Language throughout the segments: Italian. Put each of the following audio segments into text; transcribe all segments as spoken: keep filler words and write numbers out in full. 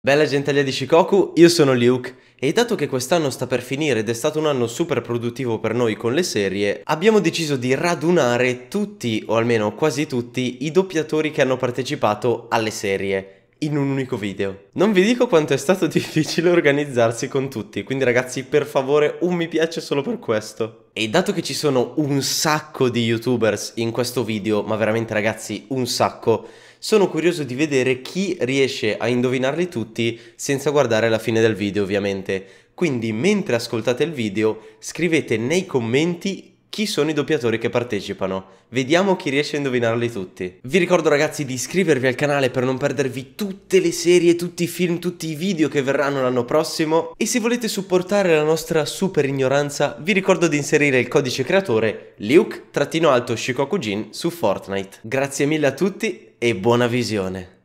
Bella gentaglia di Shikoku, io sono Luke e dato che quest'anno sta per finire ed è stato un anno super produttivo per noi con le serie, abbiamo deciso di radunare tutti, o almeno quasi tutti, i doppiatori che hanno partecipato alle serie in un unico video. Non vi dico quanto è stato difficile organizzarsi con tutti, quindi ragazzi per favore un mi piace solo per questo. E dato che ci sono un sacco di youtubers in questo video, ma veramente ragazzi un sacco, sono curioso di vedere chi riesce a indovinarli tutti senza guardare la fine del video ovviamente. Quindi mentre ascoltate il video scrivete nei commenti chi sono i doppiatori che partecipano. Vediamo chi riesce a indovinarli tutti. Vi ricordo ragazzi di iscrivervi al canale per non perdervi tutte le serie, tutti i film, tutti i video che verranno l'anno prossimo. E se volete supportare la nostra super ignoranza vi ricordo di inserire il codice creatore Luke-Shikokujin su Fortnite. Grazie mille a tutti e buona visione.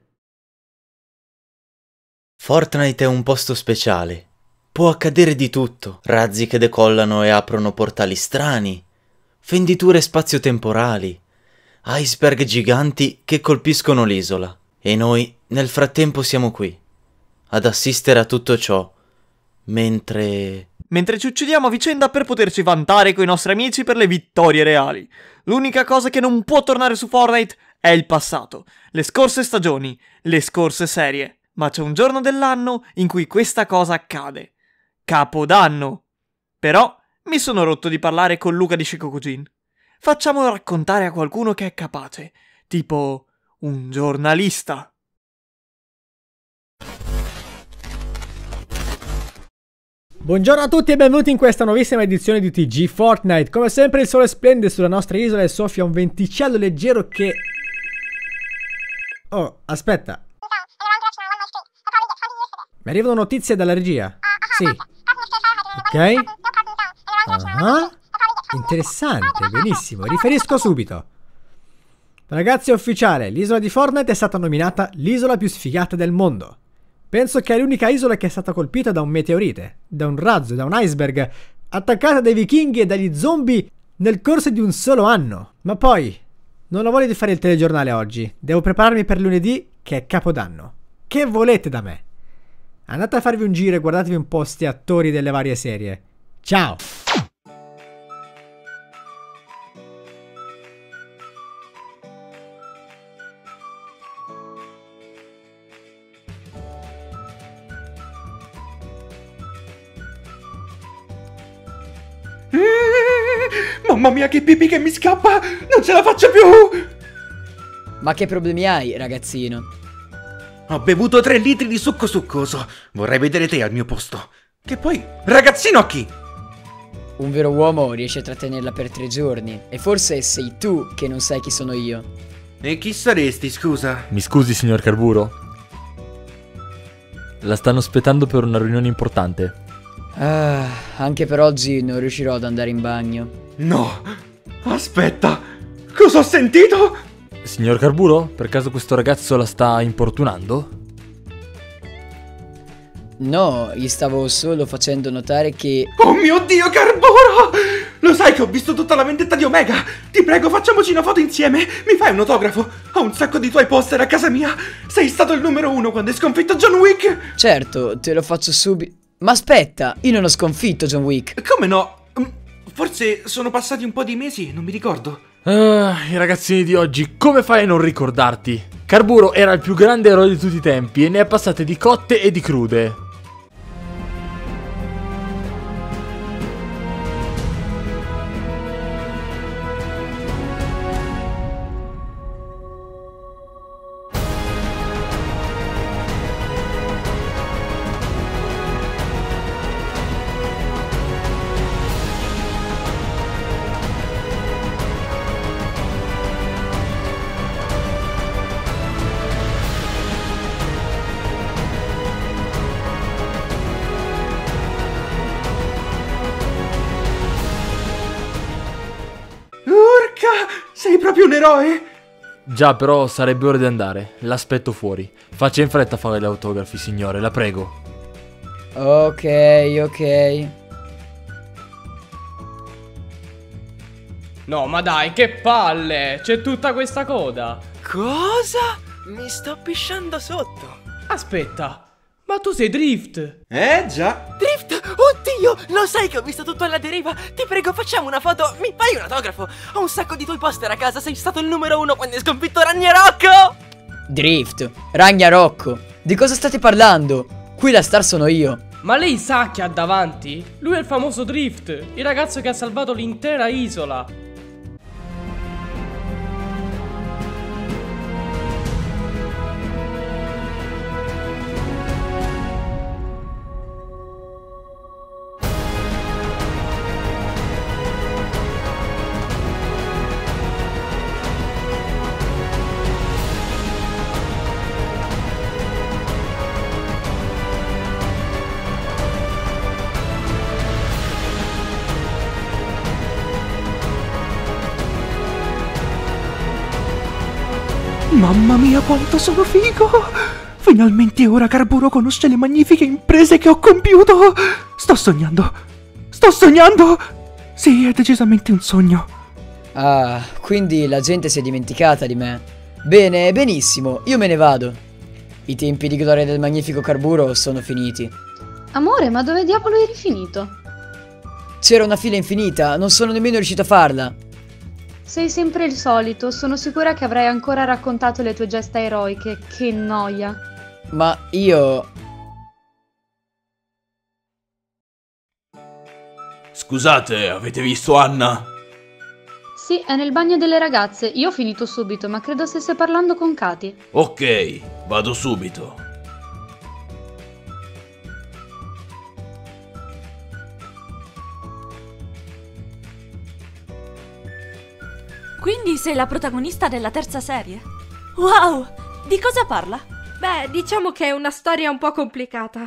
Fortnite è un posto speciale. Può accadere di tutto. Razzi che decollano e aprono portali strani, fenditure spazio-temporali, iceberg giganti che colpiscono l'isola. E noi nel frattempo siamo qui, ad assistere a tutto ciò, mentre... Mentre ci uccidiamo a vicenda per poterci vantare coi nostri amici per le vittorie reali. L'unica cosa che non può tornare su Fortnite è il passato, le scorse stagioni, le scorse serie. Ma c'è un giorno dell'anno in cui questa cosa accade. Capodanno. Però mi sono rotto di parlare con Luca di Shikokujin. Facciamolo raccontare a qualcuno che è capace, tipo un giornalista. Buongiorno a tutti e benvenuti in questa nuovissima edizione di T G Fortnite. Come sempre il sole splende sulla nostra isola e soffia un venticello leggero che... Oh, aspetta. Mi arrivano notizie dalla regia. Sì. Ok. Uh-huh. Interessante, benissimo. Riferisco subito. Ragazzi, è ufficiale. L'isola di Fortnite è stata nominata l'isola più sfigata del mondo. Penso che è l'unica isola che è stata colpita da un meteorite, da un razzo, da un iceberg, attaccata dai vichinghi e dagli zombie nel corso di un solo anno. Ma poi, non ho voglia di fare il telegiornale oggi. Devo prepararmi per lunedì, che è Capodanno. Che volete da me? Andate a farvi un giro e guardatevi un po' sti attori delle varie serie. Ciao! Mamma mia che pipì che mi scappa! Non ce la faccio più! Ma che problemi hai, ragazzino? Ho bevuto tre litri di succo succoso. Vorrei vedere te al mio posto. Che poi... Ragazzino a chi? Un vero uomo riesce a trattenerla per tre giorni. E forse sei tu che non sai chi sono io. E chi saresti, scusa? Mi scusi, signor Carburo. La stanno aspettando per una riunione importante. Ah, anche per oggi non riuscirò ad andare in bagno. No! Aspetta! Cosa ho sentito? Signor Carburo, per caso questo ragazzo la sta importunando? No, gli stavo solo facendo notare che... Oh mio Dio, Carburo! Lo sai che ho visto tutta la vendetta di Omega? Ti prego, facciamoci una foto insieme. Mi fai un autografo? Ho un sacco di tuoi poster a casa mia. Sei stato il numero uno quando hai sconfitto John Wick. Certo, te lo faccio subito. Ma aspetta, io non ho sconfitto John Wick. Come no? Forse sono passati un po' di mesi, non mi ricordo. Ah, i ragazzini di oggi, come fai a non ricordarti? Carburo era il più grande eroe di tutti i tempi e ne ha passate di cotte e di crude. Sei proprio un eroe? Già, però sarebbe ora di andare. L'aspetto fuori. Faccia in fretta a fare gli autografi, signore, la prego. Ok, ok. No, ma dai, che palle! C'è tutta questa coda. Cosa? Mi sto pisciando sotto. Aspetta, Ma tu sei Drift. Eh già. Drift, oddio, lo sai che ho visto tutto alla deriva? Ti prego, facciamo una foto, mi fai un autografo? Ho un sacco di tuoi poster a casa, sei stato il numero uno quando hai sconfitto Ragnarocco. Drift, Ragnarocco, di cosa state parlando? Qui la star sono io. Ma lei sa chi ha davanti? Lui è il famoso Drift, il ragazzo che ha salvato l'intera isola. Mamma mia quanto sono figo! Finalmente ora Carburo conosce le magnifiche imprese che ho compiuto! Sto sognando! Sto sognando! Sì, è decisamente un sogno. Ah, quindi la gente si è dimenticata di me. Bene, benissimo, io me ne vado. I tempi di gloria del magnifico Carburo sono finiti. Amore, ma dove diavolo eri finito? C'era una fila infinita, non sono nemmeno riuscito a farla. Sei sempre il solito, sono sicura che avrai ancora raccontato le tue gesta eroiche, che noia. Ma io... Scusate, avete visto Anna? Sì, è nel bagno delle ragazze, io ho finito subito, ma credo stesse parlando con Katy. Ok, vado subito. Quindi sei la protagonista della terza serie? Wow! Di cosa parla? Beh, diciamo che è una storia un po' complicata.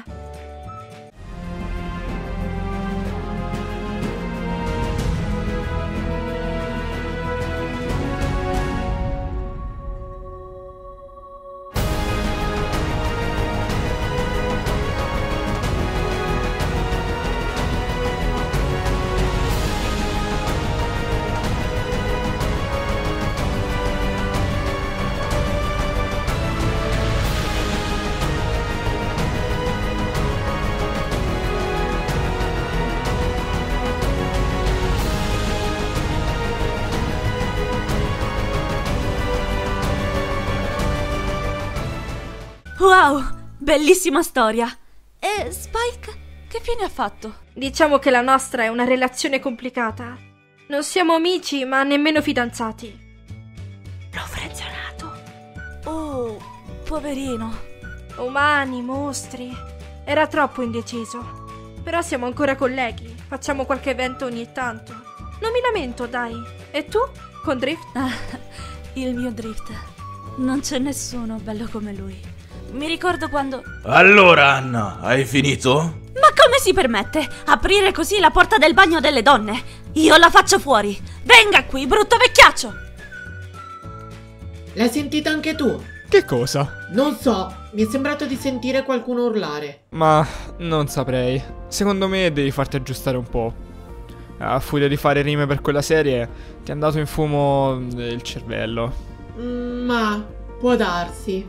Wow, bellissima storia. E Spike, che fine ha fatto? Diciamo che la nostra è una relazione complicata. Non siamo amici, ma nemmeno fidanzati. L'ho frezionato. Oh, poverino. Umani, mostri. Era troppo indeciso. Però siamo ancora colleghi. Facciamo qualche evento ogni tanto. Non mi lamento, dai. E tu? Con Drift? Ah, il mio Drift. Non c'è nessuno bello come lui. Mi ricordo quando... Allora, Anna, hai finito? Ma come si permette? Aprire così la porta del bagno delle donne? Io la faccio fuori! Venga qui, brutto vecchiaccio! L'hai sentita anche tu? Che cosa? Non so, mi è sembrato di sentire qualcuno urlare. Ma non saprei. Secondo me devi farti aggiustare un po'. A furia di fare rime per quella serie, ti è andato in fumo il cervello. Mm, ma può darsi.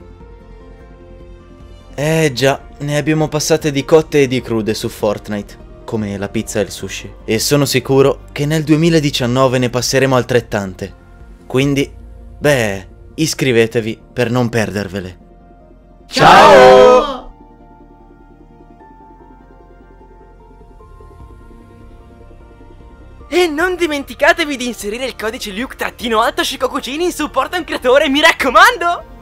Eh già, ne abbiamo passate di cotte e di crude su Fortnite, come la pizza e il sushi. E sono sicuro che nel duemiladiciannove ne passeremo altrettante. Quindi, beh, iscrivetevi per non perdervele. Ciao! E non dimenticatevi di inserire il codice Luke-Alto Shikokucini in supporto a un creatore, mi raccomando!